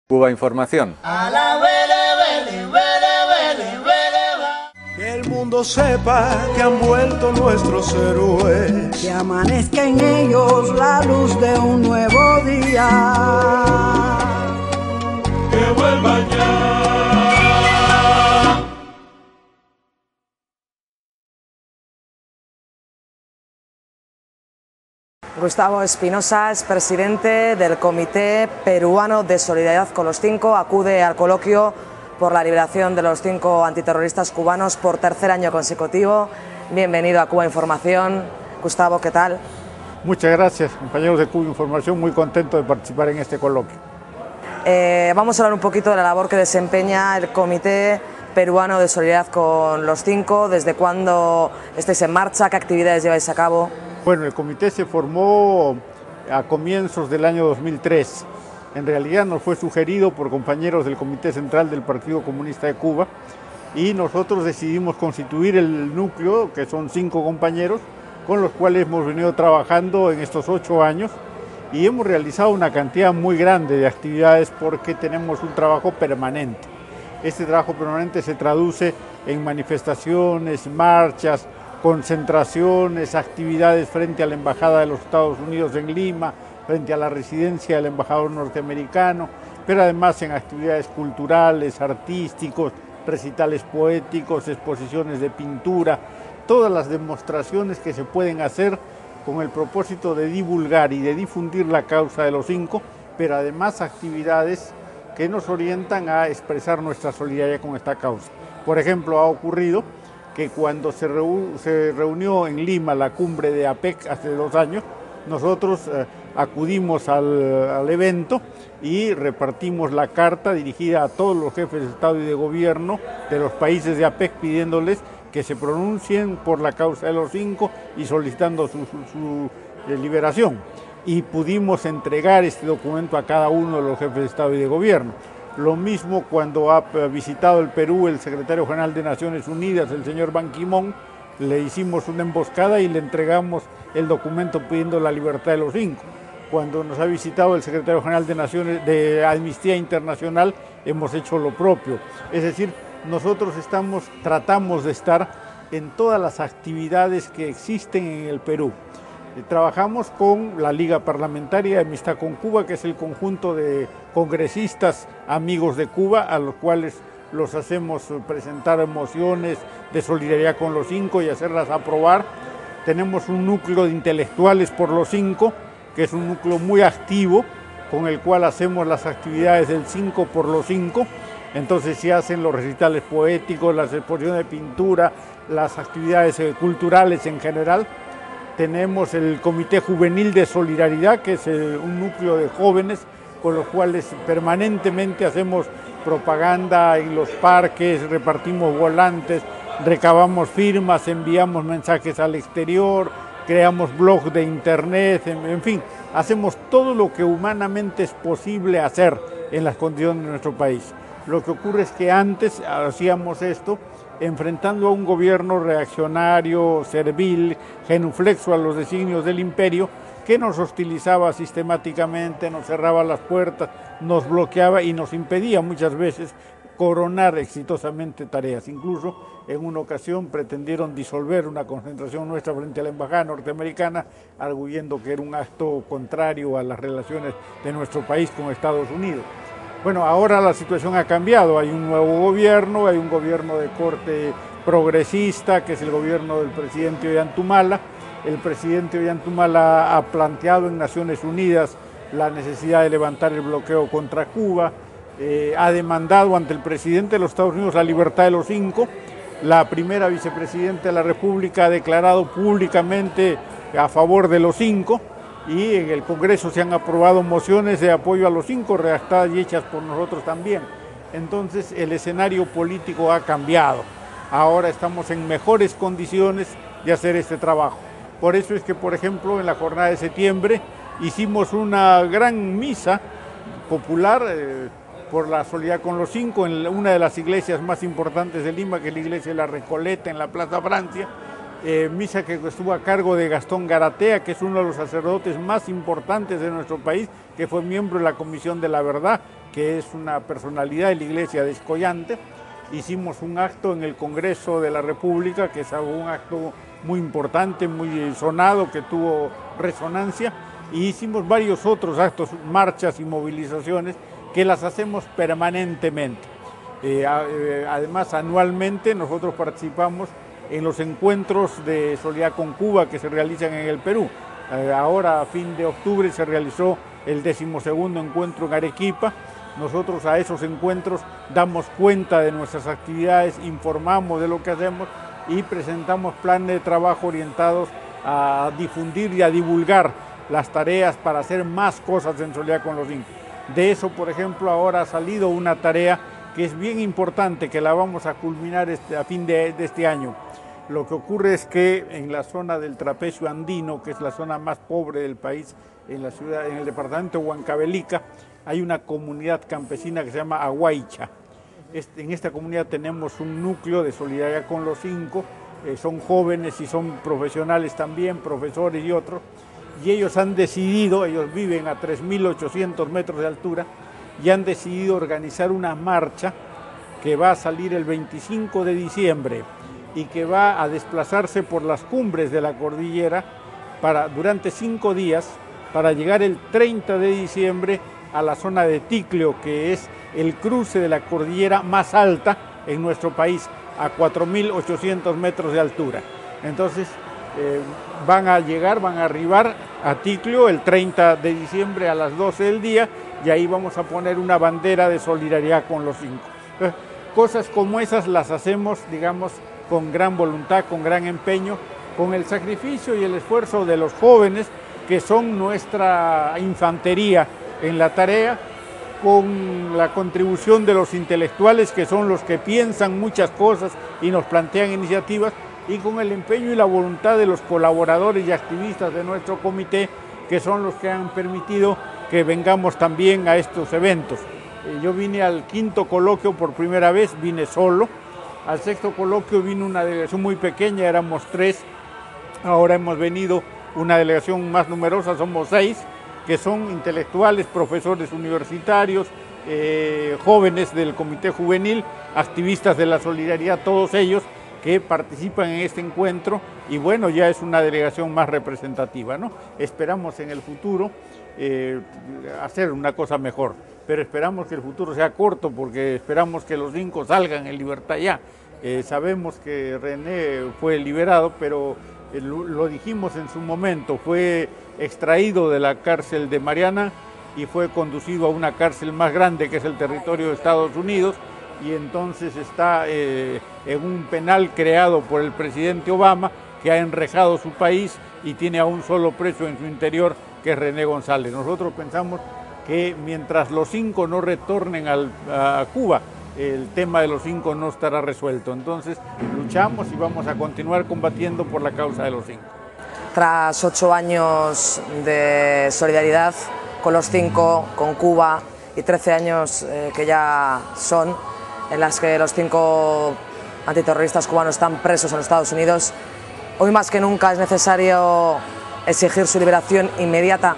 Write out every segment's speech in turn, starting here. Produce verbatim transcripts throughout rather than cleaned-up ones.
Cuba Información. Que el mundo sepa que han vuelto nuestros héroes, que amanezca en ellos la luz de un nuevo día, que vuelvan ya. Gustavo Espinosa es presidente del Comité Peruano de Solidaridad con los Cinco. Acude al coloquio por la liberación de los cinco antiterroristas cubanos por tercer año consecutivo. Bienvenido a Cuba Información. Gustavo, ¿qué tal? Muchas gracias, compañeros de Cuba Información. Muy contento de participar en este coloquio. Eh, vamos a hablar un poquito de la labor que desempeña el Comité Peruano de Solidaridad con los Cinco. ¿Desde cuándo estáis en marcha? ¿Qué actividades lleváis a cabo? Bueno, el comité se formó a comienzos del año dos mil tres. En realidad nos fue sugerido por compañeros del Comité Central del Partido Comunista de Cuba y nosotros decidimos constituir el núcleo, que son cinco compañeros, con los cuales hemos venido trabajando en estos ocho años y hemos realizado una cantidad muy grande de actividades porque tenemos un trabajo permanente. Este trabajo permanente se traduce en manifestaciones, marchas, concentraciones, actividades frente a la Embajada de los Estados Unidos en Lima, frente a la residencia del embajador norteamericano, pero además en actividades culturales, artísticos, recitales poéticos, exposiciones de pintura, todas las demostraciones que se pueden hacer con el propósito de divulgar y de difundir la causa de los cinco, pero además actividades que nos orientan a expresar nuestra solidaridad con esta causa. Por ejemplo, ha ocurrido que cuando se, reu se reunió en Lima la cumbre de APEC hace dos años, nosotros eh, acudimos al, al evento y repartimos la carta dirigida a todos los jefes de Estado y de Gobierno de los países de APEC pidiéndoles que se pronuncien por la causa de los cinco y solicitando su, su, su eh, liberación. Y pudimos entregar este documento a cada uno de los jefes de Estado y de Gobierno. Lo mismo cuando ha visitado el Perú el secretario general de Naciones Unidas, el señor Ban Ki-moon, le hicimos una emboscada y le entregamos el documento pidiendo la libertad de los cinco. Cuando nos ha visitado el secretario general de Naciones de Amnistía Internacional, hemos hecho lo propio. Es decir, nosotros estamos, tratamos de estar en todas las actividades que existen en el Perú. Trabajamos con la Liga Parlamentaria de Amistad con Cuba, que es el conjunto de congresistas amigos de Cuba, a los cuales los hacemos presentar mociones de solidaridad con los cinco y hacerlas aprobar. Tenemos un núcleo de intelectuales por los cinco, que es un núcleo muy activo, con el cual hacemos las actividades del cinco por los cinco. Entonces se hacen los recitales poéticos, las exposiciones de pintura, las actividades culturales en general. Tenemos el Comité Juvenil de Solidaridad, que es el, un núcleo de jóvenes con los cuales permanentemente hacemos propaganda en los parques, repartimos volantes, recabamos firmas, enviamos mensajes al exterior, creamos blogs de internet, en, en fin, hacemos todo lo que humanamente es posible hacer en las condiciones de nuestro país. Lo que ocurre es que antes hacíamos esto enfrentando a un gobierno reaccionario, servil, genuflexo a los designios del imperio, que nos hostilizaba sistemáticamente, nos cerraba las puertas, nos bloqueaba y nos impedía muchas veces coronar exitosamente tareas. Incluso en una ocasión pretendieron disolver una concentración nuestra frente a la embajada norteamericana, arguyendo que era un acto contrario a las relaciones de nuestro país con Estados Unidos. Bueno, ahora la situación ha cambiado, hay un nuevo gobierno, hay un gobierno de corte progresista, que es el gobierno del presidente Ollantumala. El presidente Ollantumala ha planteado en Naciones Unidas la necesidad de levantar el bloqueo contra Cuba, eh, ha demandado ante el presidente de los Estados Unidos la libertad de los cinco. La primera vicepresidenta de la República ha declarado públicamente a favor de los cinco. Y en el Congreso se han aprobado mociones de apoyo a los cinco, redactadas y hechas por nosotros también. Entonces el escenario político ha cambiado. Ahora estamos en mejores condiciones de hacer este trabajo. Por eso es que, por ejemplo, en la jornada de septiembre hicimos una gran misa popular eh, por la solidaridad con los cinco en una de las iglesias más importantes de Lima, que es la iglesia de la Recoleta en la Plaza Francia. Eh, misa que estuvo a cargo de Gastón Garatea, que es uno de los sacerdotes más importantes de nuestro país, que fue miembro de la Comisión de la Verdad, que es una personalidad de la iglesia de Escollante. Hicimos un acto en el Congreso de la República, que es un acto muy importante, muy sonado, que tuvo resonancia, y hicimos varios otros actos, marchas y movilizaciones que las hacemos permanentemente. Eh, eh, además, anualmente nosotros participamos en los encuentros de solidaridad con Cuba que se realizan en el Perú. Eh, ahora, a fin de octubre, se realizó el decimosegundo encuentro en Arequipa. Nosotros a esos encuentros damos cuenta de nuestras actividades, informamos de lo que hacemos y presentamos planes de trabajo orientados a difundir y a divulgar las tareas para hacer más cosas en solidaridad con los cinco. De eso, por ejemplo, ahora ha salido una tarea que es bien importante, que la vamos a culminar este, a fin de, de este año. Lo que ocurre es que en la zona del trapecio andino, que es la zona más pobre del país, en la ciudad, en el departamento de Huancavelica, hay una comunidad campesina que se llama Aguaycha. Este, en esta comunidad tenemos un núcleo de solidaridad con los cinco, eh, son jóvenes y son profesionales también, profesores y otros, y ellos han decidido, ellos viven a tres mil ochocientos metros de altura, y han decidido organizar una marcha que va a salir el veinticinco de diciembre y que va a desplazarse por las cumbres de la cordillera para, durante cinco días, para llegar el treinta de diciembre a la zona de Ticlio, que es el cruce de la cordillera más alta en nuestro país, a cuatro mil ochocientos metros de altura. Entonces, eh, van a llegar, van a arribar a Ticlio el treinta de diciembre a las doce del día, y ahí vamos a poner una bandera de solidaridad con los cinco. Eh, cosas como esas las hacemos, digamos, con gran voluntad, con gran empeño, con el sacrificio y el esfuerzo de los jóvenes, que son nuestra infantería en la tarea, con la contribución de los intelectuales, que son los que piensan muchas cosas y nos plantean iniciativas, y con el empeño y la voluntad de los colaboradores y activistas de nuestro comité, que son los que han permitido que vengamos también a estos eventos. Yo vine al quinto coloquio por primera vez, vine solo. Al sexto coloquio vino una delegación muy pequeña, éramos tres. Ahora hemos venido una delegación más numerosa, somos seis, que son intelectuales, profesores universitarios, eh, jóvenes del Comité Juvenil, activistas de la solidaridad, todos ellos que participan en este encuentro, y bueno, ya es una delegación más representativa, ¿no? Esperamos en el futuro eh, hacer una cosa mejor, pero esperamos que el futuro sea corto, porque esperamos que los cinco salgan en libertad ya. Eh, sabemos que René fue liberado, pero eh, lo, lo dijimos en su momento, fue extraído de la cárcel de Mariana y fue conducido a una cárcel más grande, que es el territorio de Estados Unidos, y entonces está eh, en un penal creado por el presidente Obama, que ha enrejado su país y tiene a un solo preso en su interior, que es René González. Nosotros pensamos que mientras los cinco no retornen al, a Cuba, el tema de los cinco no estará resuelto. Entonces luchamos y vamos a continuar combatiendo por la causa de los cinco. Tras ocho años de solidaridad con los cinco, con Cuba, y trece años eh, que ya son, en las que los cinco antiterroristas cubanos están presos en los Estados Unidos, hoy más que nunca es necesario exigir su liberación inmediata.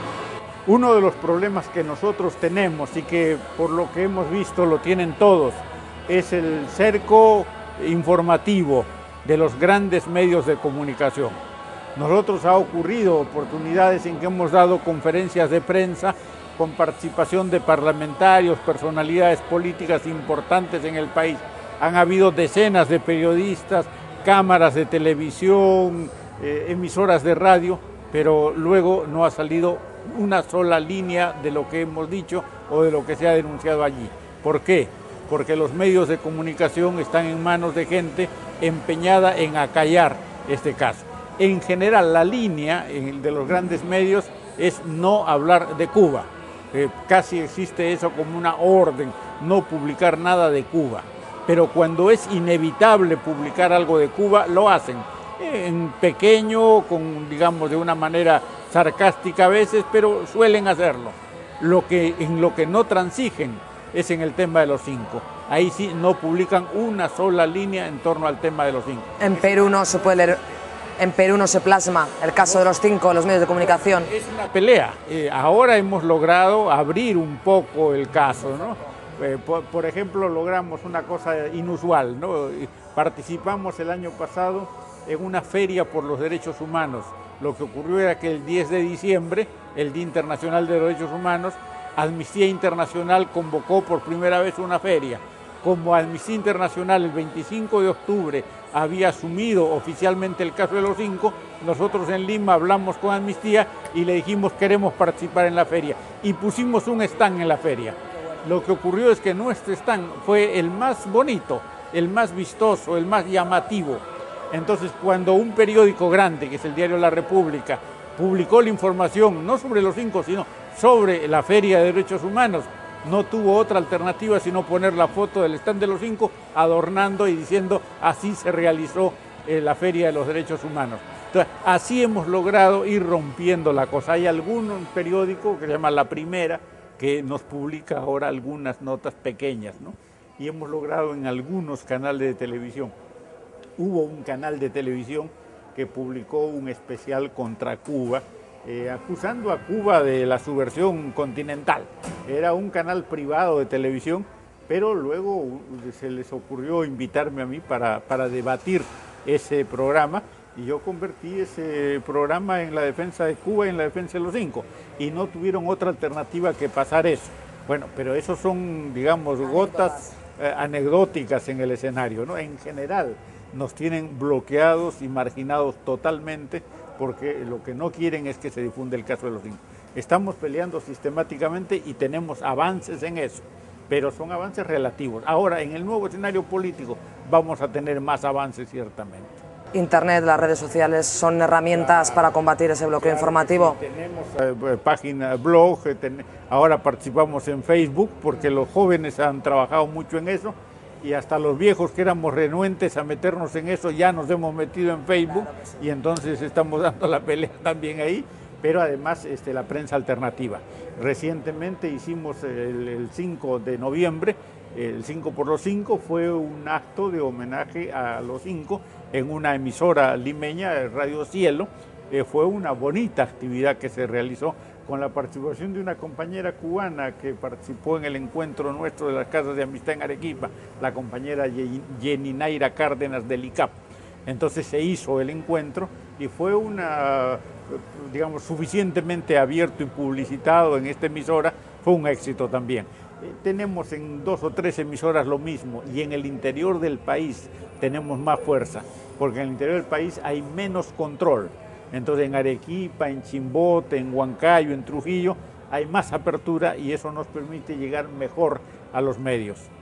Uno de los problemas que nosotros tenemos, y que por lo que hemos visto lo tienen todos, es el cerco informativo de los grandes medios de comunicación. Nosotros ha ocurrido oportunidades en que hemos dado conferencias de prensa con participación de parlamentarios, personalidades políticas importantes en el país. Han habido decenas de periodistas, cámaras de televisión, eh, emisoras de radio, pero luego no ha salido una sola línea de lo que hemos dicho o de lo que se ha denunciado allí. ¿Por qué? Porque los medios de comunicación están en manos de gente empeñada en acallar este caso. En general, la línea de los grandes medios es no hablar de Cuba. Eh, casi existe eso como una orden, no publicar nada de Cuba. Pero cuando es inevitable publicar algo de Cuba, lo hacen. En pequeño, con, digamos, de una manera sarcástica a veces, pero suelen hacerlo. Lo que, en lo que no transigen es en el tema de los cinco. Ahí sí no publican una sola línea en torno al tema de los cinco. En Perú no se puede leer en Perú no se plasma el caso de los cinco, los medios de comunicación? Es una pelea. Eh, ahora hemos logrado abrir un poco el caso, ¿no? Eh, por, por ejemplo, logramos una cosa inusual, ¿no? Participamos el año pasado en una feria por los derechos humanos. Lo que ocurrió era que el diez de diciembre, el Día Internacional de los Derechos Humanos, Amnistía Internacional convocó por primera vez una feria. Como Amnistía Internacional el veinticinco de octubre había asumido oficialmente el caso de los cinco, nosotros en Lima hablamos con Amnistía y le dijimos queremos participar en la feria y pusimos un stand en la feria. Lo que ocurrió es que nuestro stand fue el más bonito, el más vistoso, el más llamativo. Entonces, cuando un periódico grande, que es el diario La República, publicó la información, no sobre los cinco, sino sobre la Feria de Derechos Humanos, no tuvo otra alternativa sino poner la foto del stand de los cinco, adornando y diciendo, así se realizó eh, la Feria de los Derechos Humanos. Entonces, así hemos logrado ir rompiendo la cosa. Hay algún periódico que se llama La Primera, que nos publica ahora algunas notas pequeñas, ¿no? Y hemos logrado en algunos canales de televisión. Hubo un canal de televisión que publicó un especial contra Cuba, eh, acusando a Cuba de la subversión continental. Era un canal privado de televisión, pero luego se les ocurrió invitarme a mí para, para debatir ese programa, y yo convertí ese programa en la defensa de Cuba y en la defensa de los cinco, y no tuvieron otra alternativa que pasar eso. Bueno, pero esos son, digamos, gotas eh, anecdóticas en el escenario, ¿no? En general nos tienen bloqueados y marginados totalmente, porque lo que no quieren es que se difunda el caso de los cinco. Estamos peleando sistemáticamente y tenemos avances en eso, pero son avances relativos. Ahora, en el nuevo escenario político vamos a tener más avances ciertamente. Internet, las redes sociales son herramientas para combatir ese bloqueo Claro, informativo. sí, tenemos eh, página, blog, eh, ten, ahora participamos en Facebook porque los jóvenes han trabajado mucho en eso, y hasta los viejos que éramos renuentes a meternos en eso ya nos hemos metido en Facebook, claro, sí. Y entonces estamos dando la pelea también ahí, pero además este, la prensa alternativa. Recientemente hicimos el, el cinco de noviembre, el cinco por los cinco, fue un acto de homenaje a los cinco en una emisora limeña, Radio Cielo. Eh, fue una bonita actividad que se realizó con la participación de una compañera cubana que participó en el encuentro nuestro de las casas de amistad en Arequipa, la compañera Yeninaira Cárdenas del I C A P. Entonces se hizo el encuentro y fue una, digamos, suficientemente abierto y publicitado en esta emisora, fue un éxito también. Eh, tenemos en dos o tres emisoras lo mismo, y en el interior del país tenemos más fuerza, porque en el interior del país hay menos control. Entonces en Arequipa, en Chimbote, en Huancayo, en Trujillo, hay más apertura y eso nos permite llegar mejor a los medios.